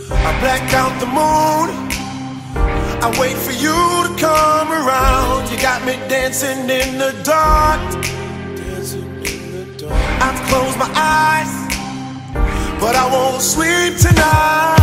I black out the moon, I wait for you to come around. You got me dancing in the dark. I've closed my eyes, but I won't sleep tonight.